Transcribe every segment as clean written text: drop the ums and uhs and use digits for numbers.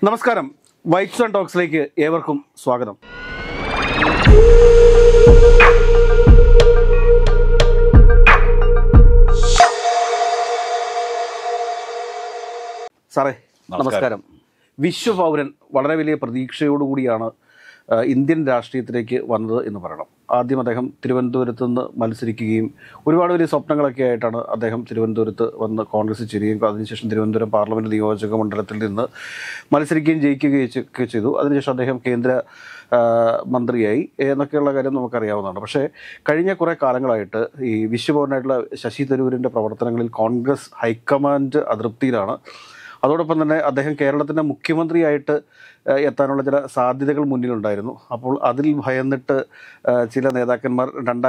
നമസ്കാരം. Whites and ടോക്സിലേക്ക് ഏവർക്കും സ്വാഗതം. സാറേ നമസ്കാരം. വിശ്വപൗരൻ വളരെ വലിയ പ്രതീക്ഷയോടുകൂടിയാണ് ഇന്ത്യൻ രാഷ്ട്രീയത്തിലേക്ക് വന്നത് എന്ന് പറയണം. ആദ്യം അദ്ദേഹം തിരുവനന്തപുരത്ത് നിന്ന് മത്സരിക്കുകയും ഒരുപാട് വലിയ സ്വപ്നങ്ങളൊക്കെ ആയിട്ടാണ് അദ്ദേഹം തിരുവനന്തപുരത്ത് വന്ന് കോൺഗ്രസ് ചേരുകയും അതിനുശേഷം തിരുവനന്തപുരം പാർലമെൻറ്റ് നിയോജക മണ്ഡലത്തിൽ നിന്ന് മത്സരിക്കുകയും ജയിക്കുകയൊക്കെ ചെയ്തു. അതിനുശേഷം അദ്ദേഹം കേന്ദ്ര മന്ത്രിയായി എന്നൊക്കെയുള്ള കാര്യം നമുക്കറിയാവുന്നതാണ്. പക്ഷേ കഴിഞ്ഞ കുറേ കാലങ്ങളായിട്ട് ഈ വിശ്വപൗരനായിട്ടുള്ള ശശി തരൂരിൻ്റെ പ്രവർത്തനങ്ങളിൽ കോൺഗ്രസ് ഹൈക്കമാൻഡ് അതൃപ്തിയിലാണ്. അതോടൊപ്പം തന്നെ അദ്ദേഹം കേരളത്തിൻ്റെ മുഖ്യമന്ത്രിയായിട്ട് എത്താനുള്ള ചില സാധ്യതകൾ മുന്നിലുണ്ടായിരുന്നു. അപ്പോൾ അതിൽ ഭയന്നിട്ട് ചില നേതാക്കന്മാർ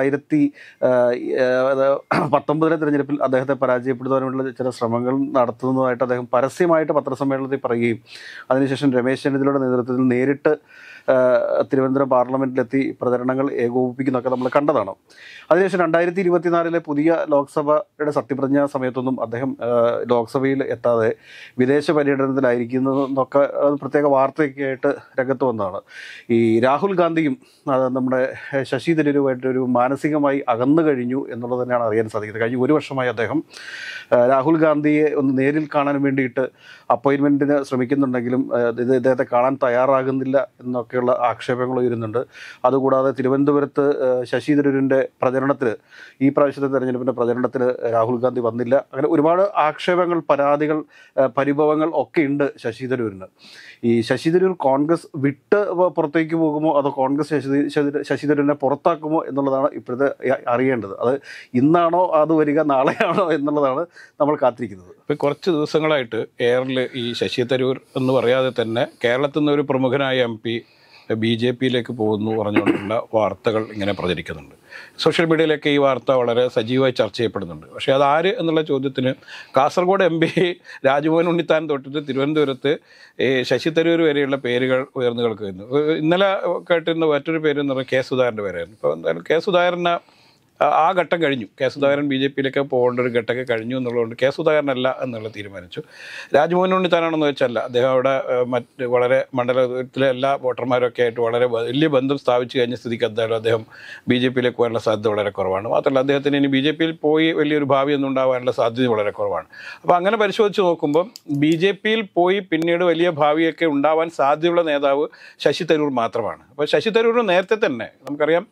2019 തിരഞ്ഞെടുപ്പിൽ അദ്ദേഹത്തെ പരാജയപ്പെടുത്താനുള്ള ചില ശ്രമങ്ങൾ നടത്തുന്നതായിട്ട് അദ്ദേഹം പരസ്യമായിട്ട് പത്രസമ്മേളനത്തിൽ പറയുകയും അതിനുശേഷം രമേശ് ചെന്നിത്തലയുടെ നേതൃത്വത്തിൽ നേരിട്ട് തിരുവനന്തപുരം പാർലമെൻറ്റിലെത്തി പ്രചരണങ്ങൾ ഏകോപിപ്പിക്കുന്നതൊക്കെ നമ്മൾ കണ്ടതാണ്. അതിനുശേഷം 2024 പുതിയ ലോക്സഭയുടെ സത്യപ്രതിജ്ഞാ സമയത്തൊന്നും അദ്ദേഹം ലോക്സഭയിൽ എത്താതെ വിദേശ പര്യടനത്തിലായിരിക്കുന്നതെന്നൊക്കെ പ്രത്യേക വാർത്തയൊക്കെ ആയിട്ട് രംഗത്ത് വന്നതാണ്. ഈ രാഹുൽ ഗാന്ധിയും നമ്മുടെ ശശി തരൂരുമായിട്ടൊരു മാനസികമായി അകന്നു കഴിഞ്ഞു എന്നുള്ളത് തന്നെയാണ് അറിയാൻ സാധിക്കുന്നത്. കഴിഞ്ഞ ഒരു വർഷമായി അദ്ദേഹം രാഹുൽ ഗാന്ധിയെ ഒന്ന് നേരിൽ കാണാൻ വേണ്ടിയിട്ട് അപ്പോയിൻമെൻറ്റിന് ശ്രമിക്കുന്നുണ്ടെങ്കിലും ഇദ്ദേഹത്തെ കാണാൻ തയ്യാറാകുന്നില്ല എന്നൊക്കെയുള്ള ആക്ഷേപങ്ങൾ ഉയരുന്നുണ്ട്. അതുകൂടാതെ തിരുവനന്തപുരത്ത് ശശി തരൂരിൻ്റെ പ്രചരണത്തിൽ ഈ പ്രാവശ്യത്തെ തെരഞ്ഞെടുപ്പിൻ്റെ പ്രചരണത്തിൽ രാഹുൽ ഗാന്ധി വന്നില്ല. അങ്ങനെ ഒരുപാട് ആക്ഷേപങ്ങൾ, പരാതികൾ, പരിഭവങ്ങൾ ഒക്കെ ഉണ്ട് ശശി തരൂരിന്. ഈ ശശി തരൂർ കോൺഗ്രസ് വിട്ട് പുറത്തേക്ക് പോകുമോ അതോ കോൺഗ്രസ് ശശി തരൂരിനെ പുറത്താക്കുമോ എന്നുള്ളതാണ് ഇപ്പോഴത്തെ അറിയേണ്ടത്. അത് ഇന്നാണോ അത് വരിക, നാളെയാണോ എന്നുള്ളതാണ് നമ്മൾ കാത്തിരിക്കുന്നത്. ഇപ്പോൾ കുറച്ച് ദിവസങ്ങളായിട്ട് എയറിൽ ഈ ശശി തരൂർ എന്ന് പറയാതെ തന്നെ കേരളത്തിൽ നിന്ന് ഒരു പ്രമുഖനായ MP BJPയിലേക്ക് പോകുന്നു പറഞ്ഞുകൊണ്ടുള്ള വാർത്തകൾ ഇങ്ങനെ പ്രചരിക്കുന്നുണ്ട്. സോഷ്യൽ മീഡിയയിലൊക്കെ ഈ വാർത്ത വളരെ സജീവമായി ചർച്ച ചെയ്യപ്പെടുന്നുണ്ട്. പക്ഷേ അതാര് എന്നുള്ള ചോദ്യത്തിന് കാസർഗോഡ് MP രാജ്മോഹൻ ഉണ്ണിത്താൻ തൊട്ടിട്ട് തിരുവനന്തപുരത്ത് ശശി തരൂർ വരെയുള്ള പേരുകൾ ഉയർന്നു കേൾക്കുന്നു. ഇന്നലെ കേട്ടിരുന്ന മറ്റൊരു പേര് എന്ന് പറഞ്ഞാൽ K. സുധാകരൻ്റെ പേരായിരുന്നു. ഇപ്പോൾ എന്തായാലും K. സുധാകരനെ ആ ഘട്ടം കഴിഞ്ഞു. K. സുധാകരൻ BJPയിലേക്ക് പോകേണ്ട ഒരു ഘട്ടമൊക്കെ കഴിഞ്ഞു എന്നുള്ളതുകൊണ്ട് K. സുധാകരനല്ല എന്നുള്ള തീരുമാനിച്ചു. രാജ്മോഹൻ ഉണ്ണിത്താനാണെന്ന് വെച്ചല്ല, അദ്ദേഹം അവിടെ മറ്റ് വളരെ മണ്ഡലത്തിലെ എല്ലാ വോട്ടർമാരൊക്കെ ആയിട്ട് വളരെ വലിയ ബന്ധം സ്ഥാപിച്ചു കഴിഞ്ഞ സ്ഥിതിക്ക് എന്തായാലും അദ്ദേഹം BJPയിലേക്ക് പോകാനുള്ള സാധ്യത വളരെ കുറവാണ്. മാത്രമല്ല അദ്ദേഹത്തിന് ഇനി BJPയിൽ പോയി വലിയൊരു ഭാവിയൊന്നും ഉണ്ടാകാനുള്ള സാധ്യത വളരെ കുറവാണ്. അപ്പോൾ അങ്ങനെ പരിശോധിച്ച് നോക്കുമ്പം BJPയിൽ പോയി പിന്നീട് വലിയ ഭാവിയൊക്കെ ഉണ്ടാവാൻ സാധ്യതയുള്ള നേതാവ് ശശി തരൂർ മാത്രമാണ്. അപ്പോൾ ശശി തരൂരിന് നേരത്തെ തന്നെ നമുക്കറിയാം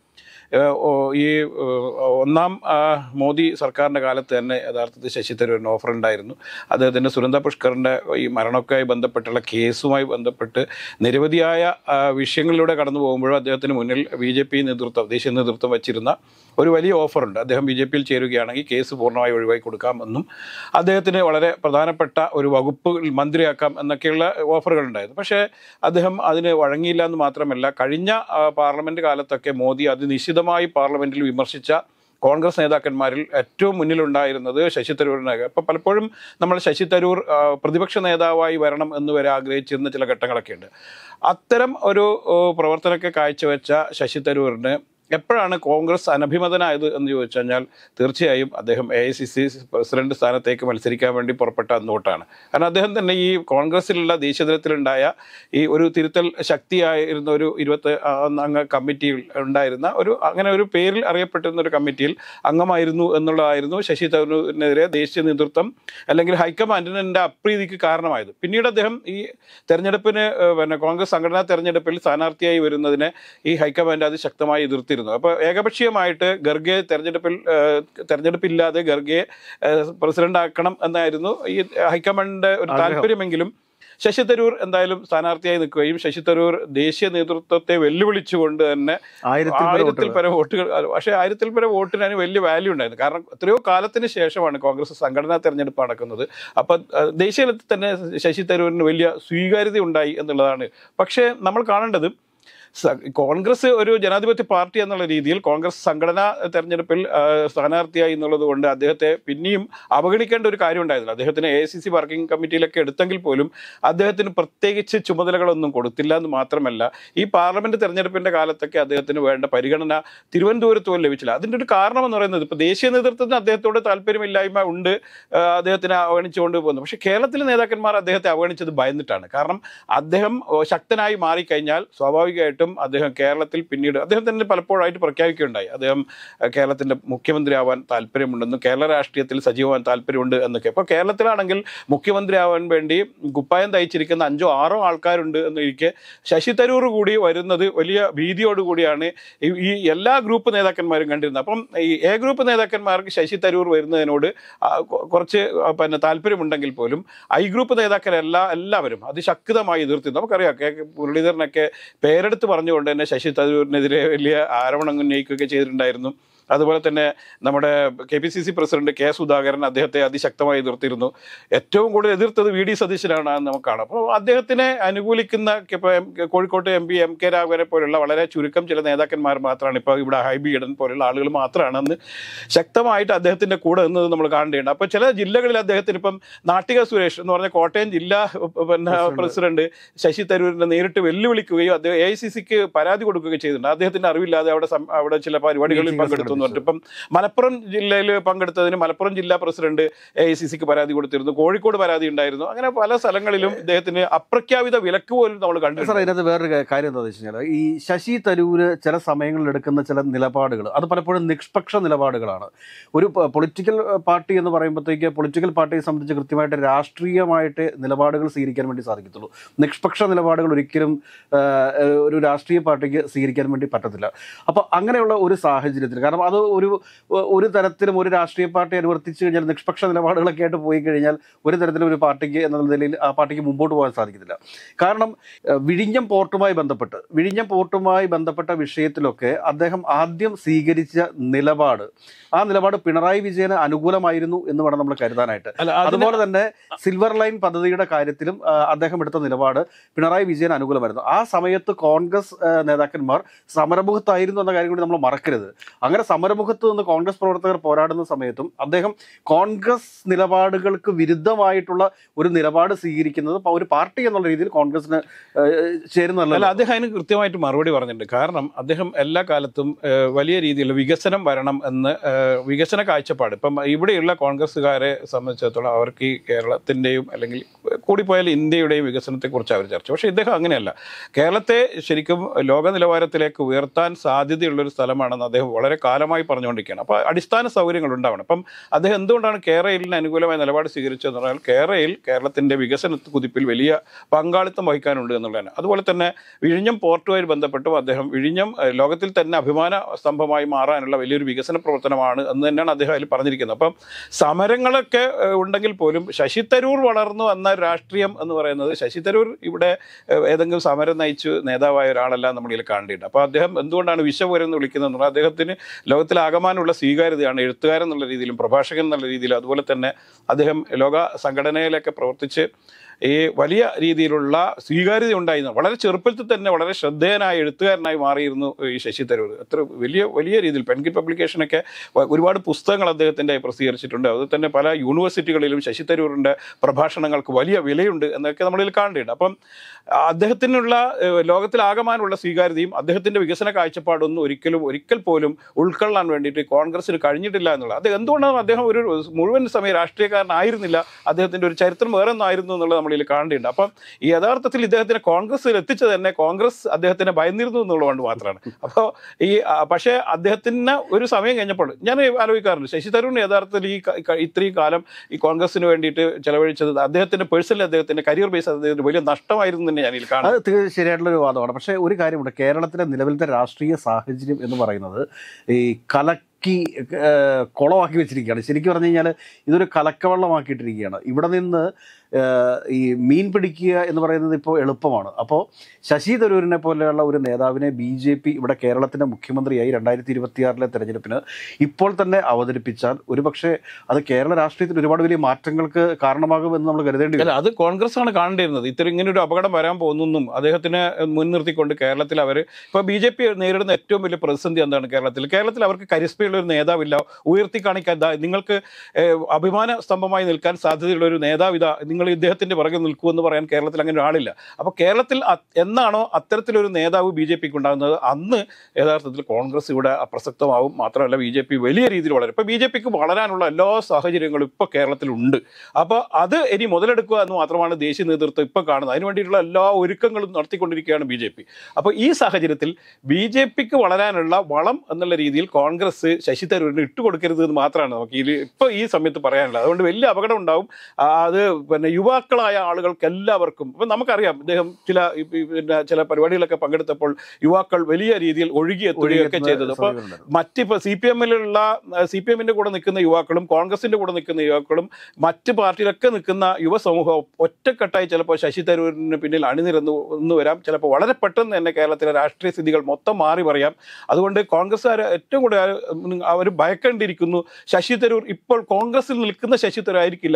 ഈ ഒന്നാം മോദി സർക്കാരിൻ്റെ കാലത്ത് തന്നെ യഥാർത്ഥത്തിൽ ശശി തരൂരിന് ഓഫർ ഉണ്ടായിരുന്നു. അദ്ദേഹത്തിൻ്റെ സുനന്ദ പുഷ്കറിൻ്റെ ഈ മരണമൊക്കെയായി ബന്ധപ്പെട്ടുള്ള കേസുമായി ബന്ധപ്പെട്ട് നിരവധിയായ വിഷയങ്ങളിലൂടെ കടന്നു പോകുമ്പോഴും അദ്ദേഹത്തിന് മുന്നിൽ BJP നേതൃത്വം, ദേശീയ നേതൃത്വം വച്ചിരുന്ന ഒരു വലിയ ഓഫറുണ്ട്. അദ്ദേഹം BJPയിൽ ചേരുകയാണെങ്കിൽ കേസ് പൂർണ്ണമായി ഒഴിവാക്കി കൊടുക്കാമെന്നും അദ്ദേഹത്തിന് വളരെ പ്രധാനപ്പെട്ട ഒരു വകുപ്പ് മന്ത്രിയാക്കാം എന്നൊക്കെയുള്ള ഓഫറുകളുണ്ടായിരുന്നു. പക്ഷേ അദ്ദേഹം അതിന് വഴങ്ങിയില്ല എന്ന് മാത്രമല്ല, കഴിഞ്ഞ പാർലമെൻറ്റ് കാലത്തൊക്കെ മോദി അതിനിശ്ചിതമായി പാർലമെൻറ്റിൽ വിമർശിച്ച കോൺഗ്രസ് നേതാക്കന്മാരിൽ ഏറ്റവും മുന്നിലുണ്ടായിരുന്നത് ശശി തരൂരിനെ. അപ്പോൾ പലപ്പോഴും നമ്മൾ ശശി തരൂർ പ്രതിപക്ഷ നേതാവായി വരണം എന്ന് വരെ ആഗ്രഹിച്ചിരുന്ന ചില ഘട്ടങ്ങളൊക്കെ ഉണ്ട്. അത്തരം ഒരു പ്രവർത്തനമൊക്കെ കാഴ്ചവെച്ച ശശി തരൂരിന് എപ്പോഴാണ് കോൺഗ്രസ് അനഭിമതനായത് എന്ന് ചോദിച്ചു കഴിഞ്ഞാൽ തീർച്ചയായും അദ്ദേഹം AICC പ്രസിഡന്റ് സ്ഥാനത്തേക്ക് മത്സരിക്കാൻ വേണ്ടി പുറപ്പെട്ട അന്നോട്ടാണ്. കാരണം അദ്ദേഹം തന്നെ ഈ കോൺഗ്രസ്സിലുള്ള ദേശീയതലത്തിലുണ്ടായ ഈ ഒരു തിരുത്തൽ ശക്തിയായിരുന്ന ഒരു 21 അംഗ കമ്മിറ്റിയിൽ ഉണ്ടായിരുന്ന അങ്ങനെ ഒരു പേരിൽ അറിയപ്പെട്ടിരുന്ന ഒരു കമ്മിറ്റിയിൽ അംഗമായിരുന്നു എന്നുള്ളതായിരുന്നു ശശി തരൂരിനെതിരെ ദേശീയ നേതൃത്വം അല്ലെങ്കിൽ ഹൈക്കമാൻഡിൻ്റെ അപ്രീതിക്ക് കാരണമായത്. പിന്നീട് അദ്ദേഹം ഈ തെരഞ്ഞെടുപ്പിന് കോൺഗ്രസ് സംഘടനാ തെരഞ്ഞെടുപ്പിൽ സ്ഥാനാർത്ഥിയായി വരുന്നതിനെ ഈ ഹൈക്കമാൻഡ് അതിശക്തമായി എതിർത്തിരുന്നു. അപ്പോൾ ഏകപക്ഷീയമായിട്ട് ഖർഗെ തെരഞ്ഞെടുപ്പില്ലാതെ ഖർഗെ പ്രസിഡന്റ് ആക്കണം എന്നായിരുന്നു ഈ ഹൈക്കമാൻഡിന്റെ ഒരു താല്പര്യമെങ്കിലും ശശി തരൂർ എന്തായാലും സ്ഥാനാർത്ഥിയായി നിൽക്കുകയും ശശി തരൂർ ദേശീയ നേതൃത്വത്തെ വെല്ലുവിളിച്ചുകൊണ്ട് തന്നെ 1000-ൽ പരം വോട്ടുകൾ, പക്ഷേ 1000-ൽ പരം വോട്ടിന് അതിന് വലിയ വാല്യൂ ഉണ്ടായിരുന്നു. കാരണം എത്രയോ കാലത്തിന് ശേഷമാണ് കോൺഗ്രസ് സംഘടനാ തെരഞ്ഞെടുപ്പ് നടക്കുന്നത്. അപ്പം ദേശീയ തലത്തിൽ തന്നെ ശശി തരൂരിന് വലിയ സ്വീകാര്യത ഉണ്ടായി എന്നുള്ളതാണ്. പക്ഷേ നമ്മൾ കാണേണ്ടത് കോൺഗ്രസ് ഒരു ജനാധിപത്യ പാർട്ടി എന്നുള്ള രീതിയിൽ കോൺഗ്രസ് സംഘടനാ തെരഞ്ഞെടുപ്പിൽ സ്ഥാനാർത്ഥിയായി എന്നുള്ളത് കൊണ്ട് അദ്ദേഹത്തെ പിന്നെയും അവഗണിക്കേണ്ട ഒരു കാര്യം ഉണ്ടായിരുന്നില്ല. അദ്ദേഹത്തിന് AICC വർക്കിംഗ് കമ്മിറ്റിയിലൊക്കെ എടുത്തെങ്കിൽ പോലും അദ്ദേഹത്തിന് പ്രത്യേകിച്ച് ചുമതലകളൊന്നും കൊടുത്തില്ല എന്ന് മാത്രമല്ല, ഈ പാർലമെന്റ് തെരഞ്ഞെടുപ്പിന്റെ കാലത്തൊക്കെ അദ്ദേഹത്തിന് വേണ്ട പരിഗണന തിരുവനന്തപുരത്ത് പോലും ലഭിച്ചില്ല. അതിൻ്റെ ഒരു കാരണം എന്ന് പറയുന്നത് ഇപ്പോൾ ദേശീയ നേതൃത്വത്തിന് അദ്ദേഹത്തോട് താല്പര്യമില്ലായ്മ ഉണ്ട്, അദ്ദേഹത്തിനെ അവഗണിച്ചുകൊണ്ട് പോകുന്നു. പക്ഷേ കേരളത്തിലെ നേതാക്കന്മാർ അദ്ദേഹത്തെ അവഗണിച്ചത് ഭയന്നിട്ടാണ്. കാരണം അദ്ദേഹം ശക്തനായി മാറിക്കഴിഞ്ഞാൽ സ്വാഭാവികമായിട്ടും അദ്ദേഹം കേരളത്തിൽ പിന്നീട് അദ്ദേഹം തന്നെ പലപ്പോഴായിട്ട് പ്രഖ്യാപിക്കുകയുണ്ടായി അദ്ദേഹം കേരളത്തിന്റെ മുഖ്യമന്ത്രി ആവാൻ താല്പര്യമുണ്ടെന്നും കേരള രാഷ്ട്രീയത്തിൽ സജീവമാൻ താല്പര്യമുണ്ട് എന്നൊക്കെ. അപ്പോൾ കേരളത്തിലാണെങ്കിൽ മുഖ്യമന്ത്രി ആവാൻ വേണ്ടി കുപ്പായം തയ്ച്ചിരിക്കുന്ന 5 or 6 ആൾക്കാരുണ്ട് എന്നിരിക്കെ ശശി തരൂർ കൂടി വരുന്നത് വലിയ ഭീതിയോടുകൂടിയാണ് ഈ എല്ലാ ഗ്രൂപ്പ് നേതാക്കന്മാരും കണ്ടിരുന്നത്. അപ്പം ഈ A ഗ്രൂപ്പ് നേതാക്കന്മാർക്ക് ശശി തരൂർ വരുന്നതിനോട് കുറച്ച് താല്പര്യമുണ്ടെങ്കിൽ പോലും I ഗ്രൂപ്പ് എല്ലാവരും അതിശക്തമായി എതിർത്തിരുന്നു. നമുക്കറിയാം മുരളീധരനൊക്കെ പേരെടുത്ത് പറഞ്ഞുകൊണ്ട് തന്നെ ശശി തരൂരിനെതിരെ വലിയ ആരോപണം ഉന്നയിക്കുകയൊക്കെ ചെയ്തിട്ടുണ്ടായിരുന്നു. അതുപോലെ തന്നെ നമ്മുടെ KPCC പ്രസിഡന്റ് K സുധാകരൻ അദ്ദേഹത്തെ അതിശക്തമായി എതിർത്തിരുന്നു. ഏറ്റവും കൂടുതൽ എതിർത്തത് VD സതീശനാണ് നമുക്ക് കാണാം. അപ്പോൾ അദ്ദേഹത്തിനെ അനുകൂലിക്കുന്ന കോഴിക്കോട്ട് MP MK രാഘവനെ പോലുള്ള വളരെ ചുരുക്കം ചില നേതാക്കന്മാർ മാത്രമാണ്, ഇപ്പോൾ ഇവിടെ ഹൈബി ഈഡൻ പോലുള്ള ആളുകൾ മാത്രമാണ് അന്ന് ശക്തമായിട്ട് അദ്ദേഹത്തിന്റെ കൂടെ നിന്നത് നമ്മൾ കാണേണ്ടതുണ്ട്. അപ്പോൾ ചില ജില്ലകളിൽ അദ്ദേഹത്തിന് ഇപ്പം നാട്ടിക സുരേഷ് എന്ന് പറഞ്ഞ കോട്ടയം ജില്ലാ പ്രസിഡന്റ് ശശി തരൂരിനെ നേരിട്ട് വെല്ലുവിളിക്കുകയും അദ്ദേഹം AICCക്ക് പരാതി കൊടുക്കുകയും ചെയ്തിട്ടുണ്ട്. അദ്ദേഹത്തിന്റെ അറിവില്ലാതെ അവിടെ ചില പരിപാടികളിൽ പങ്കെടുത്തു. ഇപ്പം മലപ്പുറം ജില്ലയിൽ പങ്കെടുത്തതിന് മലപ്പുറം ജില്ലാ പ്രസിഡന്റ് AICCക്ക് പരാതി കൊടുത്തിരുന്നു, കോഴിക്കോട് പരാതി ഉണ്ടായിരുന്നു. അങ്ങനെ പല സ്ഥലങ്ങളിലും ഇദ്ദേഹത്തിന് അപ്രഖ്യാപിത വിലക്ക് പോലും നമ്മൾ കണ്ടു. സാർ, ഇതിനകത്ത് വേറൊരു കാര്യം എന്താണെന്ന് വെച്ച് കഴിഞ്ഞാൽ ഈ ശശി തരൂര് ചില സമയങ്ങളിൽ എടുക്കുന്ന ചില നിലപാടുകൾ അത് പലപ്പോഴും നിഷ്പക്ഷ നിലപാടുകളാണ്. ഒരു പൊളിറ്റിക്കൽ പാർട്ടി എന്ന് പറയുമ്പോഴത്തേക്ക് പൊളിറ്റിക്കൽ പാർട്ടിയെ സംബന്ധിച്ച് കൃത്യമായിട്ട് രാഷ്ട്രീയമായിട്ട് നിലപാടുകൾ സ്വീകരിക്കാൻ വേണ്ടി സാധിക്കത്തുള്ളൂ. നിഷ്പക്ഷ നിലപാടുകൾ ഒരിക്കലും ഒരു രാഷ്ട്രീയ പാർട്ടിക്ക് സ്വീകരിക്കാൻ വേണ്ടി പറ്റത്തില്ല. അപ്പോൾ അങ്ങനെയുള്ള ഒരു സാഹചര്യത്തിൽ, കാരണം അത് ഒരു തരത്തിലും ഒരു രാഷ്ട്രീയ പാർട്ടി അനുവർത്തിച്ചു കഴിഞ്ഞാൽ നിഷ്പക്ഷ നിലപാടുകളൊക്കെ ആയിട്ട് പോയി കഴിഞ്ഞാൽ ഒരു തരത്തിലും ഒരു പാർട്ടിക്ക് എന്ന നിലയിൽ ആ പാർട്ടിക്ക് മുമ്പോട്ട് പോകാൻ സാധിക്കത്തില്ല. കാരണം വിഴിഞ്ഞം പോർട്ടുമായി ബന്ധപ്പെട്ട വിഷയത്തിലൊക്കെ അദ്ദേഹം ആദ്യം സ്വീകരിച്ച ആ നിലപാട് പിണറായി വിജയന് അനുകൂലമായിരുന്നു എന്ന് വേണം നമ്മൾ കരുതാനായിട്ട്. അതുപോലെ തന്നെ സിൽവർ ലൈൻ പദ്ധതിയുടെ കാര്യത്തിലും അദ്ദേഹം എടുത്ത നിലപാട് പിണറായി വിജയന് അനുകൂലമായിരുന്നു. ആ സമയത്ത് കോൺഗ്രസ് നേതാക്കന്മാർ സമരമുഖത്തായിരുന്നു എന്ന കാര്യം കൂടി നമ്മൾ മറക്കരുത്. അങ്ങനെ സമരമുഖത്ത് നിന്ന് കോൺഗ്രസ് പ്രവർത്തകർ പോരാടുന്ന സമയത്തും അദ്ദേഹം കോൺഗ്രസ് നിലപാടുകൾക്ക് വിരുദ്ധമായിട്ടുള്ള ഒരു നിലപാട് സ്വീകരിക്കുന്നത് ഒരു പാർട്ടി എന്നുള്ള രീതിയിൽ കോൺഗ്രസിന് ചേരുന്നതല്ല. അദ്ദേഹം അതിന് കൃത്യമായിട്ട് മറുപടി പറഞ്ഞിട്ടുണ്ട്. കാരണം അദ്ദേഹം എല്ലാ കാലത്തും വലിയ രീതിയിൽ വികസനം വരണം എന്ന് വികസന കാഴ്ചപ്പാട്, ഇപ്പം ഇവിടെയുള്ള കോൺഗ്രസ്സുകാരെ സംബന്ധിച്ചിടത്തോളം അവർക്ക് ഈ കേരളത്തിൻ്റെയും അല്ലെങ്കിൽ കൂടിപ്പോയാൽ ഇന്ത്യയുടെയും വികസനത്തെക്കുറിച്ച് അവർ ചർച്ച. പക്ഷേ ഇദ്ദേഹം അങ്ങനെയല്ല. കേരളത്തെ ശരിക്കും ലോക നിലവാരത്തിലേക്ക് ഉയർത്താൻ സാധ്യതയുള്ളൊരു സ്ഥലമാണെന്ന് അദ്ദേഹം വളരെ കാലമായി പറഞ്ഞുകൊണ്ടിരിക്കുകയാണ്. അപ്പോൾ അടിസ്ഥാന സൗകര്യങ്ങൾ ഉണ്ടാവണം. അപ്പം അദ്ദേഹം എന്തുകൊണ്ടാണ് കേരളത്തിന് അനുകൂലമായ നിലപാട് സ്വീകരിച്ചതെന്ന് പറഞ്ഞാൽ കേരളത്തിൻ്റെ വികസന കുതിപ്പിൽ വലിയ പങ്കാളിത്തം വഹിക്കാനുണ്ട് എന്നുള്ളതാണ്. അതുപോലെ തന്നെ വിഴിഞ്ഞം പോർട്ടുമായി ബന്ധപ്പെട്ടും അദ്ദേഹം വിഴിഞ്ഞം ലോകത്തിൽ തന്നെ അഭിമാന സ്തംഭമായി മാറാനുള്ള വലിയൊരു വികസന പ്രവർത്തനമാണ് എന്ന് തന്നെയാണ് അദ്ദേഹം അതിൽ പറഞ്ഞിരിക്കുന്നത്. അപ്പം സമരങ്ങളൊക്കെ ഉണ്ടെങ്കിൽ പോലും ശശി തരൂർ വളർന്നു വന്ന രാഷ്ട്രീയം എന്ന് പറയുന്നത് ശശി തരൂർ ഇവിടെ ഏതെങ്കിലും സമരം നയിച്ച് നേതാവായ ഒരാളല്ല നമ്മളിൽ കാണേണ്ടത്. അപ്പോൾ അദ്ദേഹം എന്തുകൊണ്ടാണ് വിശ്വപൂരം എന്ന് വിളിക്കുന്നത് പറഞ്ഞാൽ അദ്ദേഹത്തിന് ലോകത്തിലാകമാനുള്ള സ്വീകാര്യതയാണ്. എഴുത്തുകാരൻ എന്നുള്ള രീതിയിലും പ്രഭാഷകൻ എന്നുള്ള രീതിയിലും അതുപോലെ തന്നെ അദ്ദേഹം ലോക സംഘടനയിലൊക്കെ പ്രവർത്തിച്ച് ഈ വലിയ രീതിയിലുള്ള സ്വീകാര്യത ഉണ്ടായിരുന്നു. വളരെ ചെറുപ്പത്തിൽ തന്നെ വളരെ ശ്രദ്ധേയനായ എഴുത്തുകാരനായി മാറിയിരുന്നു ഈ ശശി തരൂർ. അത്ര വലിയ രീതിയിൽ പെൻഗിൻ പബ്ലിക്കേഷനൊക്കെ ഒരുപാട് പുസ്തകങ്ങൾ അദ്ദേഹത്തിൻ്റെ പ്രസിദ്ധീകരിച്ചിട്ടുണ്ട്. അതുപോലെ തന്നെ പല യൂണിവേഴ്സിറ്റികളിലും ശശി തരൂരിൻ്റെ പ്രഭാഷണങ്ങൾക്ക് വലിയ വിലയുണ്ട് എന്നൊക്കെ നമ്മളിൽ കാണേണ്ടതുണ്ട്. അപ്പം അദ്ദേഹത്തിനുള്ള ലോകത്തിലാകമാനുള്ള സ്വീകാര്യതയും അദ്ദേഹത്തിൻ്റെ വികസന കാഴ്ചപ്പാടൊന്നും ഒരിക്കൽ പോലും ഉൾക്കൊള്ളാൻ വേണ്ടിയിട്ട് കോൺഗ്രസിന് കഴിഞ്ഞിട്ടില്ല എന്നുള്ളത്. അത് എന്തുകൊണ്ടാണ് അദ്ദേഹം ഒരു മുഴുവൻ സമയം രാഷ്ട്രീയക്കാരനായിരുന്നില്ല, അദ്ദേഹത്തിൻ്റെ ഒരു ചരിത്രം വേറെ ഒന്നായിരുന്നു എന്നുള്ളത് നമ്മളിൽ കാണേണ്ടതുണ്ട്. അപ്പം ഈ യഥാർത്ഥത്തിൽ ഇദ്ദേഹത്തിനെ കോൺഗ്രസ്സിൽ എത്തിച്ചത് തന്നെ കോൺഗ്രസ് അദ്ദേഹത്തിനെ ഭയന്നിരുന്നു എന്നുള്ളതുകൊണ്ട് മാത്രമാണ്. അപ്പോൾ പക്ഷേ അദ്ദേഹത്തിന് ഒരു സമയം കഴിഞ്ഞപ്പോൾ ഞാൻ ആലോചിക്കാറുണ്ട്, ശശി തരൂരിന് യഥാർത്ഥത്തിൽ ഇത്രയും കാലം ഈ കോൺഗ്രസിന് വേണ്ടിയിട്ട് ചെലവഴിച്ചത് അദ്ദേഹത്തിൻ്റെ പേഴ്സണലി അദ്ദേഹത്തിൻ്റെ കരിയർ ബേസ് അദ്ദേഹത്തിന് വലിയ നഷ്ടമായിരുന്നു തന്നെ ഞാൻ കാണാം. അത് ശരിയായിട്ടുള്ളൊരു വാദമാണ്. പക്ഷേ ഒരു കാര്യമുണ്ട്, കേരളത്തിലെ നിലവിലത്തെ രാഷ്ട്രീയ സാഹചര്യം എന്ന് പറയുന്നത് ഈ കുളമാക്കി വെച്ചിരിക്കുകയാണ്. ശരിക്കും പറഞ്ഞു കഴിഞ്ഞാൽ ഇതൊരു കലക്കവെള്ളമാക്കിയിട്ടിരിക്കുകയാണ്. ഇവിടെ നിന്ന് ഈ മീൻ പിടിക്കുക എന്ന് പറയുന്നത് ഇപ്പോൾ എളുപ്പമാണ്. അപ്പോൾ ശശി തരൂരിനെ പോലെയുള്ള ഒരു നേതാവിനെ BJP ഇവിടെ കേരളത്തിൻ്റെ മുഖ്യമന്ത്രിയായി 2026 തെരഞ്ഞെടുപ്പിന് ഇപ്പോൾ തന്നെ അവതരിപ്പിച്ചാൽ ഒരുപക്ഷെ അത് കേരള രാഷ്ട്രീയത്തിൽ ഒരുപാട് വലിയ മാറ്റങ്ങൾക്ക് കാരണമാകുമെന്ന് നമ്മൾ കരുതേണ്ടി വരും. അല്ല, അത് കോൺഗ്രസ് ആണ് കാണേണ്ടിയിരുന്നത്. ഇങ്ങനെ ഒരു അപകടം വരാൻ പോകുന്നെന്നും അദ്ദേഹത്തിനെ മുൻനിർത്തിക്കൊണ്ട് കേരളത്തിൽ അവർ ഇപ്പോൾ BJP നേരിടുന്ന ഏറ്റവും വലിയ പ്രതിസന്ധി എന്താണ്? കേരളത്തിൽ അവർക്ക് കരിസ്മയുള്ള ഒരു നേതാവില്ല. ഉയർത്തി കാണിക്കാൻ നിങ്ങൾക്ക് അഭിമാന സ്തംഭമായി നിൽക്കാൻ സാധ്യതയുള്ള ഒരു നേതാവിത, നിങ്ങൾ ഇദ്ദേഹത്തിന്റെ പുറകെ നിൽക്കുമെന്ന് പറയാൻ കേരളത്തിൽ അങ്ങനെ ഒരാളില്ല. അപ്പോൾ കേരളത്തിൽ എന്നാണോ അത്തരത്തിലൊരു നേതാവ് BJPക്ക് ഉണ്ടാകുന്നത്, അന്ന് യഥാർത്ഥത്തിൽ കോൺഗ്രസ് ഇവിടെ അപ്രസക്തമാവും. മാത്രമല്ല BJP വലിയ രീതിയിൽ വളരും. ഇപ്പോൾ BJPക്ക് വളരാനുള്ള എല്ലാ സാഹചര്യങ്ങളും ഇപ്പോൾ കേരളത്തിലുണ്ട്. അപ്പോൾ അത് ഇനി മുതലെടുക്കുക എന്ന് മാത്രമാണ് ദേശീയ നേതൃത്വം ഇപ്പോൾ കാണുന്നത്. അതിന് വേണ്ടിയിട്ടുള്ള എല്ലാ ഒരുക്കങ്ങളും നടത്തിക്കൊണ്ടിരിക്കുകയാണ് BJP. അപ്പോൾ ഈ സാഹചര്യത്തിൽ BJPക്ക് വളരാനുള്ള വളം എന്നുള്ള രീതിയിൽ കോൺഗ്രസ് ശശി തരൂരിന് ഇട്ടുകൊടുക്കരുത് എന്ന് മാത്രമാണ് നമുക്ക് ഇപ്പോൾ ഈ സമയത്ത് പറയാനുള്ളത്. അതുകൊണ്ട് വലിയ അപകടം ഉണ്ടാവും. അത് പിന്നെ യുവാക്കളായ ആളുകൾക്ക് എല്ലാവർക്കും ഇപ്പം നമുക്കറിയാം, ഇദ്ദേഹം ചില പരിപാടികളൊക്കെ പങ്കെടുത്തപ്പോൾ യുവാക്കൾ വലിയ രീതിയിൽ ഒഴുകിയെത്തുകയൊക്കെ ചെയ്തത്. അപ്പോൾ മറ്റിപ്പോൾ CPM-ന്റെ കൂടെ നിൽക്കുന്ന യുവാക്കളും കോൺഗ്രസിന്റെ കൂടെ നിൽക്കുന്ന യുവാക്കളും മറ്റ് പാർട്ടിയിലൊക്കെ നിൽക്കുന്ന യുവസമൂഹം ഒറ്റക്കെട്ടായി ചിലപ്പോൾ ശശി തരൂരിന് പിന്നിൽ അണിനിരന്നു വരാം. ചിലപ്പോൾ വളരെ പെട്ടെന്ന് തന്നെ കേരളത്തിലെ രാഷ്ട്രീയ സ്ഥിതികൾ മൊത്തം മാറി പറയാം. അതുകൊണ്ട് കോൺഗ്രസ്സുകാർ ഏറ്റവും കൂടുതൽ അവർ ഭയക്കേണ്ടിയിരിക്കുന്നു. ശശി തരൂർ ഇപ്പോൾ കോൺഗ്രസിൽ നിൽക്കുന്ന ശശി തരൂർ ആയിരിക്കില്ല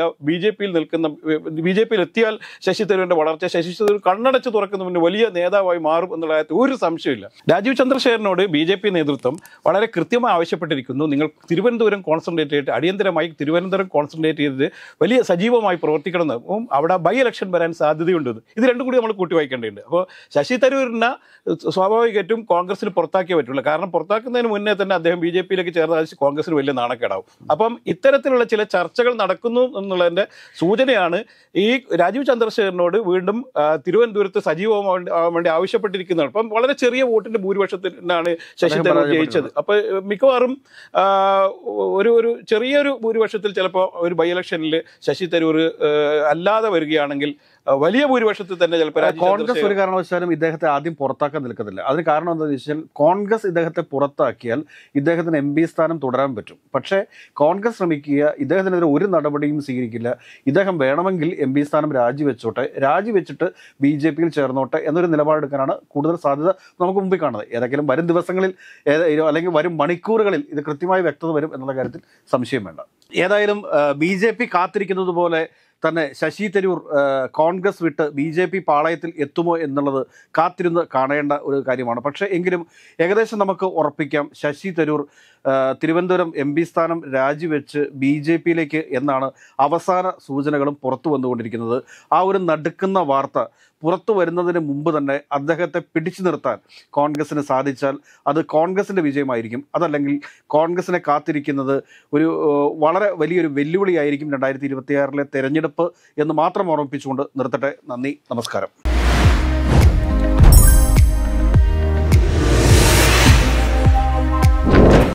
BJPയിൽ എത്തിയാൽ ശശി തരൂരിന്റെ വളർച്ച, ശശി തരൂർ കണ്ണടച്ച് തുറക്കുന്നതിന് വലിയ നേതാവായി മാറും എന്നുള്ള കാര്യത്തിൽ ഒരു സംശയമില്ല. രാജീവ് ചന്ദ്രശേഖരനോട് BJP നേതൃത്വം വളരെ കൃത്യമായി ആവശ്യപ്പെട്ടിരിക്കുന്നു. നിങ്ങൾ തിരുവനന്തപുരം കോൺസെൻട്രേറ്റ് ചെയ്തിട്ട് അടിയന്തരമായി തിരുവനന്തപുരം കോൺസെൻട്രേറ്റ് ചെയ്ത് വലിയ സജീവമായി പ്രവർത്തിക്കണമെന്നും അവിടെ ബൈ ഇലക്ഷൻ വരാൻ സാധ്യതയുണ്ട്. ഇത് രണ്ടും കൂടി നമ്മൾ കൂട്ടി വായിക്കേണ്ടതുണ്ട്. അപ്പോൾ ശശി തരൂരിനെ സ്വാഭാവികമായിട്ടും കോൺഗ്രസിൽ പുറത്താക്കിയേ പറ്റുള്ളൂ. കാരണം പുറത്താക്കുന്നതിന് മുന്നേ തന്നെ അദ്ദേഹം BJPയിലേക്ക് ചേർന്നാൽ കോൺഗ്രസിന് വലിയ നാണക്കേടാവും. അപ്പം ഇത്തരത്തിലുള്ള ചില ചർച്ചകൾ നടക്കുന്നു എന്നുള്ളതിൻ്റെ സൂചനയാണ് ഈ രാജീവ് ചന്ദ്രശേഖരനോട് വീണ്ടും തിരുവനന്തപുരത്ത് സജീവമാവാൻ വേണ്ടി ആവശ്യപ്പെട്ടിരിക്കുന്നത്. അപ്പം വളരെ ചെറിയ വോട്ടിന്റെ ഭൂരിപക്ഷത്തിനാണ് ശശി തരൂർ ജയിച്ചത്. അപ്പോൾ മിക്കവാറും ഒരു ചെറിയൊരു ഭൂരിപക്ഷത്തിൽ ചിലപ്പോൾ ഒരു ബൈ ഇലക്ഷനിൽ ശശി തരൂർ അല്ലാതെ വരികയാണെങ്കിൽ വലിയ ഭൂരിപക്ഷത്തിൽ തന്നെ ചിലപ്പോൾ കോൺഗ്രസ് ഒരു കാരണവശാലും ഇദ്ദേഹത്തെ ആദ്യം പുറത്താക്കാൻ നിൽക്കത്തില്ല. അതിന് കാരണം എന്താണെന്ന് വെച്ചാൽ കോൺഗ്രസ് ഇദ്ദേഹത്തെ പുറത്താക്കിയാൽ ഇദ്ദേഹത്തിന് MP സ്ഥാനം തുടരാൻ പറ്റും. പക്ഷേ കോൺഗ്രസ് ശ്രമിക്കുക ഇദ്ദേഹത്തിനെതിരെ ഒരു നടപടിയും സ്വീകരിക്കില്ല. ഇദ്ദേഹം വേണമെങ്കിൽ MP സ്ഥാനം രാജിവെച്ചിട്ട് BJPയിൽ ചേർന്നോട്ടെ എന്നൊരു നിലപാടെടുക്കാനാണ് കൂടുതൽ സാധ്യത നമുക്ക് മുമ്പിൽ കാണുന്നത്. ഏതെങ്കിലും വരും ദിവസങ്ങളിൽ അല്ലെങ്കിൽ വരും മണിക്കൂറുകളിൽ ഇത് കൃത്യമായി വ്യക്തത വരും എന്നുള്ള കാര്യത്തിൽ സംശയം വേണ്ട. ഏതായാലും BJP കാത്തിരിക്കുന്നത് പോലെ തന്നെ ശശി തരൂർ കോൺഗ്രസ് വിട്ട് BJP പാളയത്തിൽ എത്തുമോ എന്നുള്ളത് കാത്തിരുന്ന് കാണേണ്ട ഒരു കാര്യമാണ്. പക്ഷേ എങ്കിലും ഏകദേശം നമുക്ക് ഉറപ്പിക്കാം ശശി തരൂർ തിരുവനന്തപുരം MP സ്ഥാനം രാജിവെച്ച് BJPയിലേക്ക് എന്നാണ് അവസാന സൂചനകളും പുറത്തു വന്നുകൊണ്ടിരിക്കുന്നത്. ആ ഒരു നടുക്കുന്ന വാർത്ത പുറത്തു വരുന്നതിന് മുമ്പ് തന്നെ അദ്ദേഹത്തെ പിടിച്ചു നിർത്താൻ കോൺഗ്രസിന് സാധിച്ചാൽ അത് കോൺഗ്രസിൻ്റെ വിജയമായിരിക്കും. അതല്ലെങ്കിൽ കോൺഗ്രസിനെ കാത്തിരിക്കുന്നത് ഒരു വളരെ വലിയൊരു വെല്ലുവിളിയായിരിക്കും 2026 തെരഞ്ഞെടുപ്പ് എന്ന് മാത്രം ഓർമ്മിപ്പിച്ചുകൊണ്ട് നിർത്തട്ടെ. നന്ദി, നമസ്കാരം.